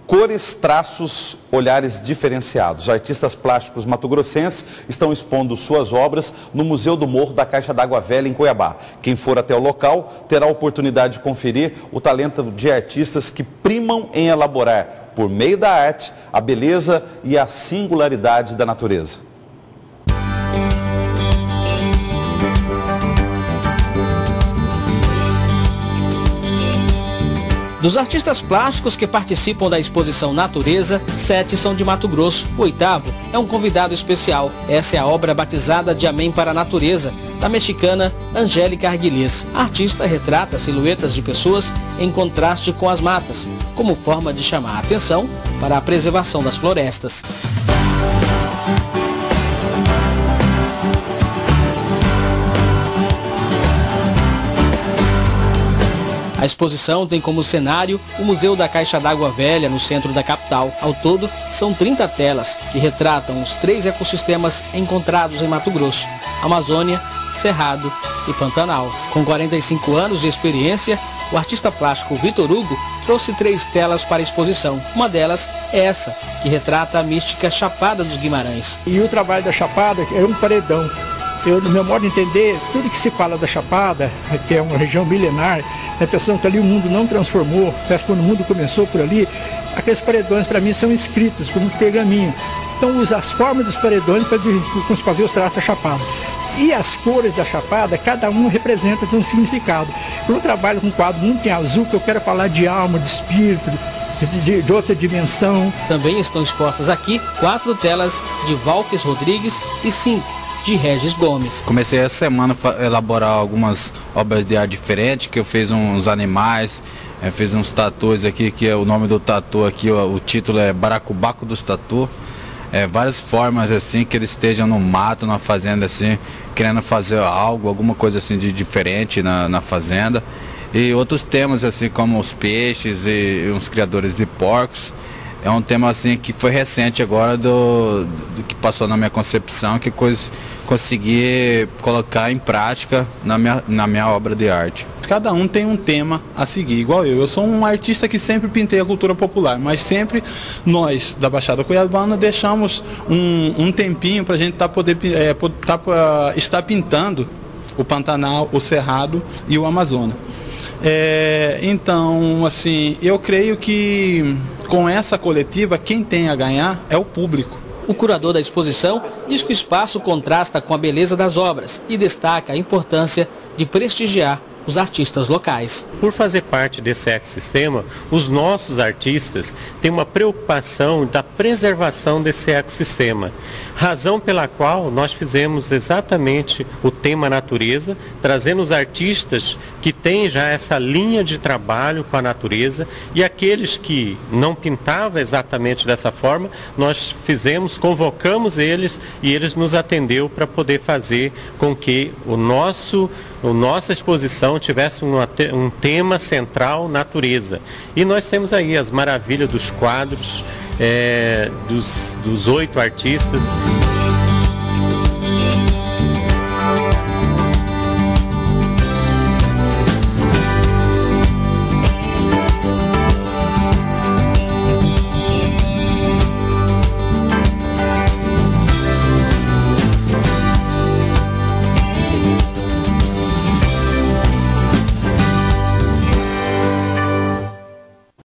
Cores, traços, olhares diferenciados. Artistas plásticos mato-grossenses estão expondo suas obras no Museu do Morro da Caixa d'Água Velha, em Cuiabá. Quem for até o local terá a oportunidade de conferir o talento de artistas que primam em elaborar, por meio da arte, a beleza e a singularidade da natureza. Dos artistas plásticos que participam da exposição Natureza, 7 são de Mato Grosso. O 8º é um convidado especial. Essa é a obra batizada de Amém para a Natureza, da mexicana Angélica Arguilés. A artista retrata silhuetas de pessoas em contraste com as matas, como forma de chamar a atenção para a preservação das florestas. A exposição tem como cenário o Museu da Caixa d'Água Velha, no centro da capital. Ao todo, são 30 telas que retratam os 3 ecossistemas encontrados em Mato Grosso: Amazônia, Cerrado e Pantanal. Com 45 anos de experiência, o artista plástico Vitor Hugo trouxe 3 telas para a exposição. Uma delas é essa, que retrata a mística Chapada dos Guimarães. E o trabalho da Chapada é um paredão. No meu modo de entender, tudo que se fala da Chapada, que é uma região milenar, a impressão que ali o mundo não transformou, parece que quando o mundo começou por ali, aqueles paredões para mim são escritos por um pergaminho. Então usa as formas dos paredões para fazer os traços da Chapada. E as cores da Chapada, cada um representa um significado. Eu trabalho com um quadro muito em azul, que eu quero falar de alma, de espírito, de outra dimensão. Também estão expostas aqui 4 telas de Valques Rodrigues e 5 de Regis Gomes. Comecei essa semana a elaborar algumas obras de arte diferentes, que eu fiz uns animais, fiz uns tatus aqui, que é o nome do tatu aqui, o título é Baracubaco dos Tatu. Várias formas assim, que eles estejam no mato, na fazenda assim, querendo fazer algo, alguma coisa assim de diferente na fazenda. E outros temas assim, como os peixes e uns criadores de porcos. É um tema assim que foi recente agora do que passou na minha concepção, que consegui colocar em prática na minha obra de arte. Cada um tem um tema a seguir, igual eu. Eu sou um artista que sempre pintei a cultura popular, mas sempre nós da Baixada Cuiabana deixamos um tempinho para a gente estar pintando o Pantanal, o Cerrado e o Amazonas. Então, assim, eu creio que com essa coletiva, quem tem a ganhar é o público. O curador da exposição diz que o espaço contrasta com a beleza das obras e destaca a importância de prestigiar os artistas locais. Por fazer parte desse ecossistema, os nossos artistas têm uma preocupação da preservação desse ecossistema, razão pela qual nós fizemos exatamente o tema natureza, trazendo os artistas que têm já essa linha de trabalho com a natureza, e aqueles que não pintavam exatamente dessa forma, nós convocamos eles e eles nos atendeu para poder fazer com que a nossa exposição tivesse um tema central, natureza. E nós temos aí as maravilhas dos quadros dos 8 artistas.